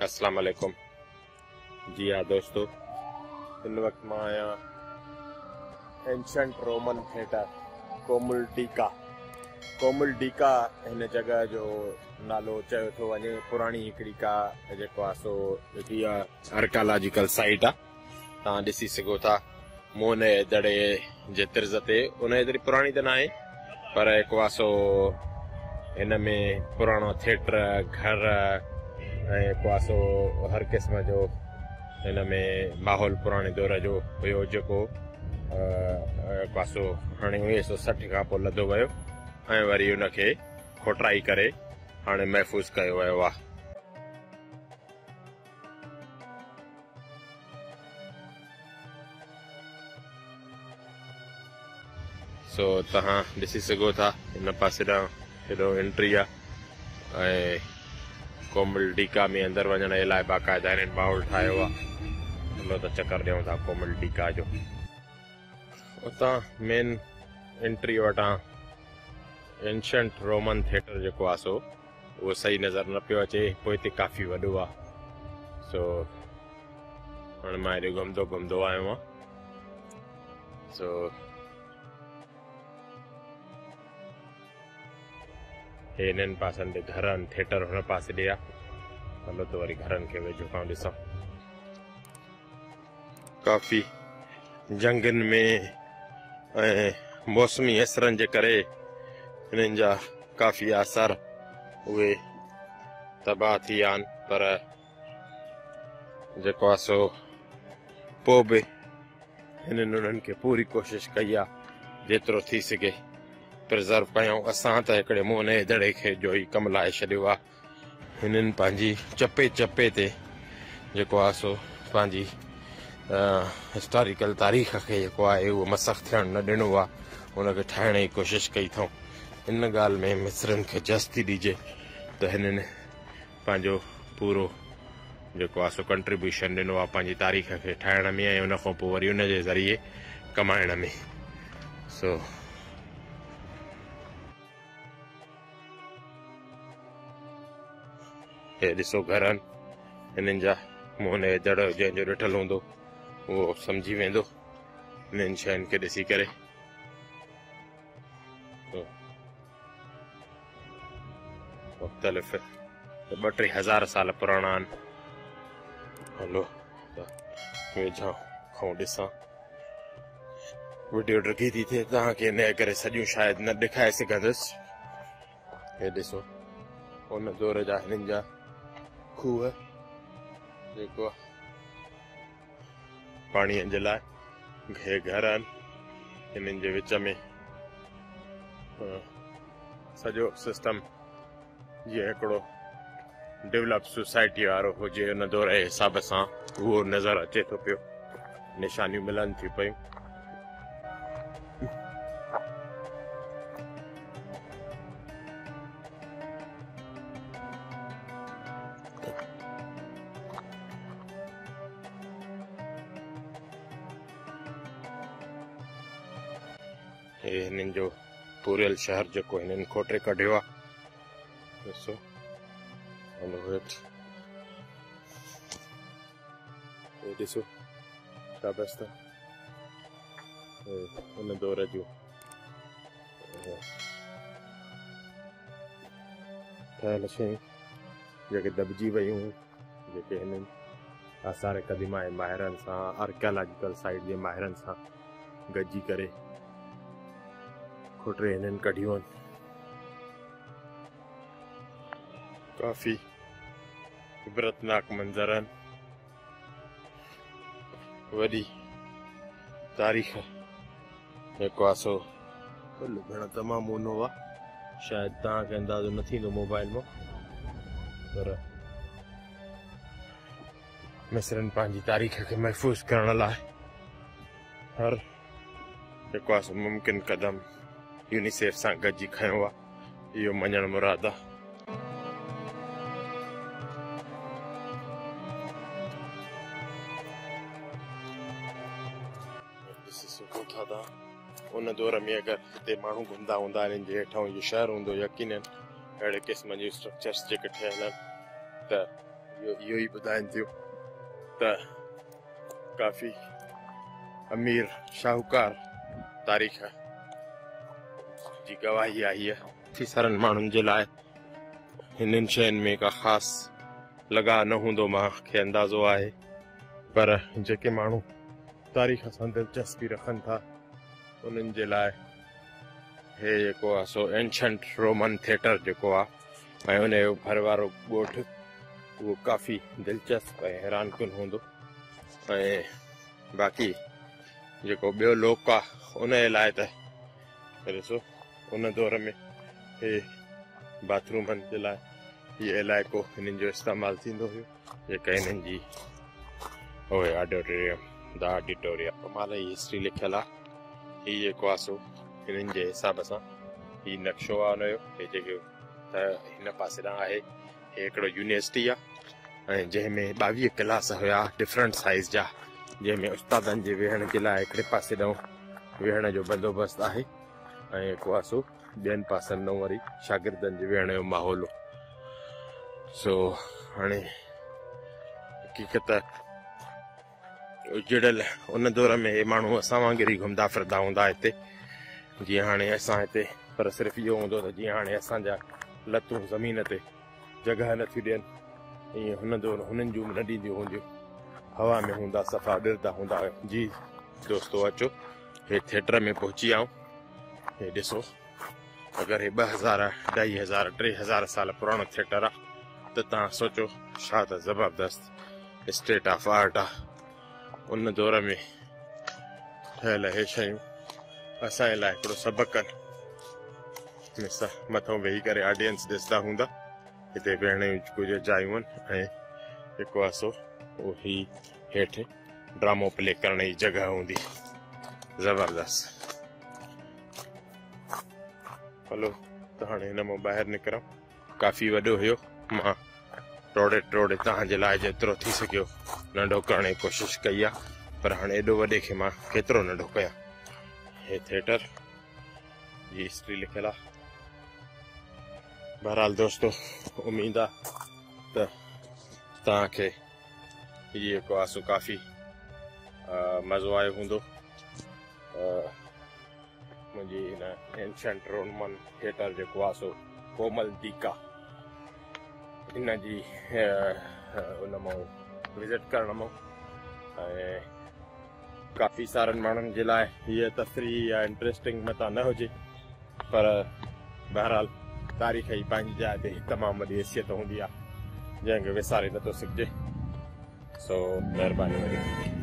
अस्सलाम वालेकुम। जी हाँ दोस्तों, इन वक्त मां आया ancient Roman theatre Kom el Dikka हिन जगह जो नालो चयो थो वञे। पुराणी हिकिड़ी का जेको आहे सो इहा आर्कियोलॉजिकल साइट आहे। तव्हां ॾिसी सघो था मोन दड़े जे तिर्ज़ ते। उन एतिरी पुराणी त न आहे, पर जेको आहे सो हिन में पुराणो थिएटर घर ऐं को सो हर क़िस्म जो हिन में माहौल पुराणे दौर जो हुयो, जेको पासो हाणे 1960 खां पोइ लधो वियो ऐं वरी उनखे खोटाई करे हाणे महफ़ूज़ कयो वियो आहे। सो तव्हां ॾिसी सघो था हिन पासे ॾांहुं हेॾो एंट्री आहे ऐं कोमुल डीका में अंदरि वञण जे लाइ बाक़ाइदा हिननि माहौल ठाहियो आहे। हलो त चकर ॾियूं था कोमुल डीका जो। उतां मेन एंट्री वटां एंशंट रोमन थिएटर जेको आहे सो उहो सही नज़र न पियो अचे, पोइ हिते काफ़ी वॾो आहे। सो हाणे मां हेॾे घुमंदो आयो आहियां। सो हे हिननि पासनि ते घर आहिनि, थिएटर हुन पासे ॾे आहे। हलो त वरी घरनि खे वेझो खां ॾिसूं। काफ़ी जंगनि में ऐं मौसमी असरनि जे करे हिननि जा काफ़ी आसार उहे तबाह थी विया आहिनि, पर जेको आहे सो पोइ बि हिननि उन्हनि खे पूरी कोशिशि कई आहे जेतिरो थी सघे प्रिज़र्व कयूं। असां त हिकिड़े मोने दड़े खे जो ई कमु लाहे छॾियो आहे। हिननि पंहिंजी चपे चपे ते जेको आहे सो पंहिंजी हिस्टोरिकल तारीख़ खे जेको आहे उहो मसख़ थियणु न ॾिनो आहे, उनखे ठाहिण जी कोशिशि कई अथऊं। इन ॻाल्हि में मिस्रनि खे जस्ती ॾिजे त हिननि पंहिंजो पूरो जेको आहे सो कंट्रीब्यूशन ॾिनो आहे पंहिंजी तारीख़ खे ठाहिण में ऐं उन खां पोइ वरी उन जे ज़रिए कमाइण में। सो हे ॾिसो घर आहिनि हिननि जा। मोन जे दड़ जंहिंजो ॾिठल हूंदो उहो सम्झी वेंदो हिननि शयुनि खे ॾिसी करे। मुख़्तलिफ़ 2-3 हज़ार साल पुराणा आहिनि। हलो त वेझो खां ॾिसां। वीडियो ॾुखी थी थिए तव्हांखे, इन करे सॼियूं शायदि न ॾेखारे सघंदुसि। हे ॾिसो उन दौर जा हिननि जा खूह जेको पाणीअ जे लाइ हे घर आहिनि। हिननि जे विच में सॼो सिस्टम जीअं हिकिड़ो डेवलप सोसाइटी वारो हुजे उन दौर जे हिसाब सां उहो नज़र अचे थो पियो। निशानियूं मिलनि थियूं पयूं। हे हिननि जो पूरियल शहर जेको हिननि खोटे कढियो आहे। ॾिसो हलो हेठि हे ॾिसो शाबस्ता हुन दौर जूं ठहियल शयूं जेके दॿिजी वियूं, जेके हिननि आसार क़दीमा जे माहिरनि सां आर्कियोलॉजिकल साइट जे माहिरनि सां गॾिजी करे खोटे हिननि कढियूं आहिनि। काफ़ी इबरतनाक मंज़र आहिनि। वॾी तारीख़ जेको आहे सो लिखणु तमामु ऊनो आहे। शायदि तव्हांखे अंदाज़ो न थींदो मोबाइल मां, पर मिस्रनि पंहिंजी तारीख़ खे महफ़ूज़ करण लाइ हर जेको आहे सो मुमकिन क़दम यूनिसेफ सां गॾिजी खयो आहे। इहो मञणु मुराद आहे। ॾिसी सघो था तव्हां उन दौर में अगरि हिते माण्हू घुमंदा हूंदा हिननि जे हेठां इहो शहर हूंदो, यकीनन अहिड़े क़िस्म जी स्ट्रक्चर्स जेके ठहियल आहिनि त इहो ई ॿुधाइनि थियूं त काफ़ी अमीर शाहूकार तारीख़ जी गवाही आहे हीअ। काफ़ी सारनि माण्हुनि जे लाइ हिननि शयुनि में का ख़ासि लॻा न हूंदो, मूंखे अंदाज़ो आहे, पर जेके माण्हू तारीख़ सां दिलचस्पी रखनि था उन्हनि जे लाइ हे जेको आहे सो एंशंट रोमन थिएटर जेको आहे ऐं उनजो भर वारो ॻोठ उहो काफ़ी दिलचस्प ऐं हैरान कुन हूंदो। ऐं बाक़ी जेको ॿियो लोक आहे उनजे लाइ त ॾिसो उन दौर में हे बाथरूमनि जे लाइ हीअ इलाइक़ो हिननि जो इस्तेमालु थींदो हुयो, जेका हिननि जी उहे ऑडिटोरियम द ऑडिटोरियम कमाल जी हिस्ट्री लिखियलु आहे। हीअ जेको आहे सो हिननि जे हिसाब सां हीअ नक्शो आहे हुनजो, हे जेको त हिन पासे ॾांहुं आहे हे हिकिड़ो यूनिवर्सिटी आहे ऐं जंहिंमें 22 क्लास हुया डिफरेंट साइज़ जा, जंहिंमें उस्तादनि जे वेहण जे लाइ हिकिड़े पासे ॾांहुं वेहण जो बंदोबस्तु आहे ऐं जेको आहे सो ॿियनि पासनि ॾांहुं वरी शागिर्दनि जे वेहण जो माहौल हो। सो हाणे हक़ीक़त उजड़ियल उन दौर में हे माण्हू असां वांगुरु ई घुमंदा फिरंदा हूंदा हिते, जीअं हाणे असां हिते, पर सिर्फ़ु इहो हूंदो त जीअं हाणे असांजा लतूं ज़मीन ते जॻह नथियूं ॾियनि, ईअं हुन दौर हुननि जूं न ॾींदियूं हूंदियूं, हवा में हूंदा सफ़ा ॾिरंदा हूंदा। जी दोस्तो अचो, हे थिएटर में पहुची आऊं, हे ॾिसो अगरि हे 2000 2500 3000 साल पुराणो थिएटर आहे त तव्हां सोचो छा त ज़बरदस्त स्टेट ऑफ आर्ट आहे। उन दौर में ठहियल हे शयूं असांजे लाइ हिकिड़ो सबक़ु आहिनि। मथां वेही करे ऑडियंस ॾिसंदा हूंदा, हिते वेहण जूं कुझु जायूं आहिनि ऐं जेको आहे सो उहो हेठि ड्रामो प्ले करण जी जॻह हूंदी, ज़बरदस्त। हलो त हाणे हिन मां ॿाहिरि निकिरूं, काफ़ी वॾो हुयो, मां टोड़े तव्हांजे लाइ जेतिरो थी सघियो नंढो करण जी कोशिशि कई आहे, पर हाणे एॾो वॾे खे मां केतिरो नंढो कयां। हे थिएटर जी हिस्ट्री लिखियलु आहे। बहरहाल दोस्तो, उम्मीद आहे त तव्हांखे हीअ जेको आहे सो काफ़ी मज़ो आयो हूंदो। मुंहिंजी हिन एंशंट रोमन थिएटर जेको आहे सो कोमल दीका हिन जी उन मां विज़िट करण मां, ऐं काफ़ी सारनि माण्हुनि जे लाइ हीअ तफ़रीह या इंट्रस्टिंग मता न हुजे, पर बहरहाल तारीख़ जी पंहिंजी जाइ ते तमामु वॾी हैसियत हूंदी आहे जंहिंखे विसारे नथो सघिजे। सो महिरबानी वरी।